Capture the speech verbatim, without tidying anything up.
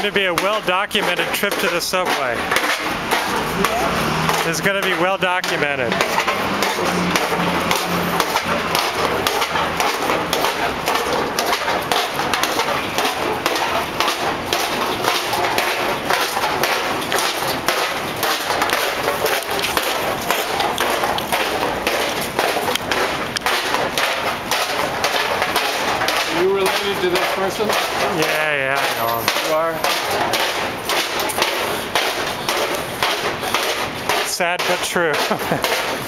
to be a well-documented trip to the subway. It's going to be well-documented. You related to this person? Yeah, yeah, I know him. You are? Sad but true.